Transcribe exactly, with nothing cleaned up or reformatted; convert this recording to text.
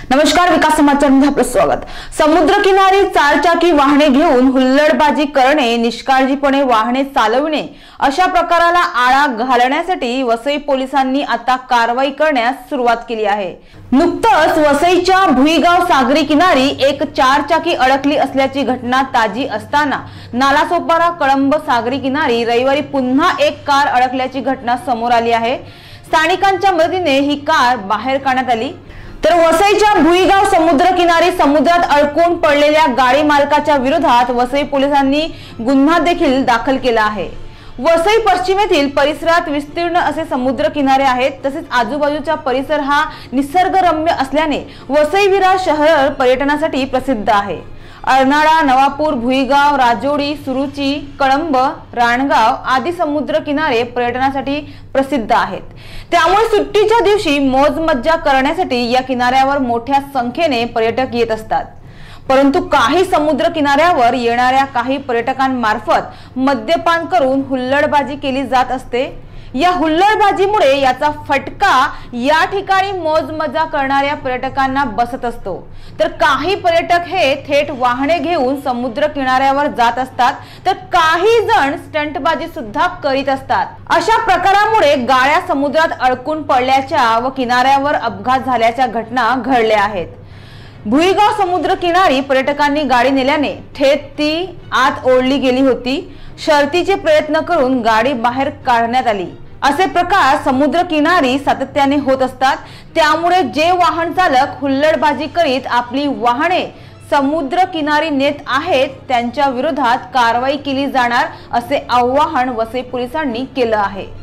नमस्कार, विकास समाचारमध्ये आपलं स्वागत। समुद्रकिनारी चारचाकी वाहने घेऊन हुल्लडबाजी करणे, निष्काळजीपणे वाहने चालविणे अशा प्रकाराला आळा घालण्यासाठी वसई पोलिसांनी आता कारवाई करण्यास सुरुवात केली आहे। नुकतंच वसईच्या भुईगाव सागरी किनारी एक चारचाकी अडकली असल्याची घटना ताजी असताना नालासोपारा कळंब सागरी किनारी रविवारी पुन्हा एक कार अडकल्याची घटना समोर आली आहे। स्थानिकांच्या मदतीने ही कार बाहेर काढण्यात आली। तर वसईच्या भुईगाव समुद्र किनारी समुद्रात अडकून पडलेल्या गाडी मालकाच्या विरोधात वसई पोलिसांनी गुन्हा देखील दाखल केला आहे। वसई पश्चिमेतील परिसरात विस्तीर्ण असे समुद्र किनारे आहेत, तसेच आजूबाजूचा परिसर हा निसर्गरम्य असल्याने वसई विरार शहर पर्यटनासाठी प्रसिद्ध आहे। अर्नाळा, नवापूर, भुईगाव, राजोडी, सुरुची, कळंब, राणगाव आदी समुद्र किनारे पर्यटनासाठी प्रसिद्ध आहेत। त्यामुळे सुट्टीच्या दिवशी मौज मज्जा करण्यासाठी या किनाऱ्यावर मोठ्या संख्येने पर्यटक येत असतात। परंतु काही समुद्र किनाऱ्यावर येणाऱ्या काही पर्यटकांमार्फत मद्यपान करून हुल्लडबाजी केली जात असते। या हुल्लडबाजीमुळे याचा फटका या ठिकाणी मौज मजा करणाऱ्या पर्यटकांना बसत असतो। तर काही पर्यटक हे थेट वाहने घेऊन समुद्र किनाऱ्यावर जात असतात, तर काही जण स्टंटबाजी सुद्धा करीत असतात। अशा प्रकारामुळे गाड्या समुद्रात अडकून पडल्याच्या व किनाऱ्यावर अपघात झाल्याच्या घटना घडल्या आहेत। भुईगाव समुद्र किनारी पर्यटकांनी गाडी नेल्याने थेट ती आत ओढली गेली होती। शर्थीचे प्रयत्न करून गाडी बाहेर काढण्यात आली। असे प्रकार समुद्र किनारी सातत्याने होत असतात। त्यामुळे जे वाहन चालक हुल्लडबाजी करीत आपली वाहने समुद्र किनारी नेत आहेत त्यांच्या विरोधात कारवाई केली जाणार असे आवाहन वसई पोलिसांनी केले आहे।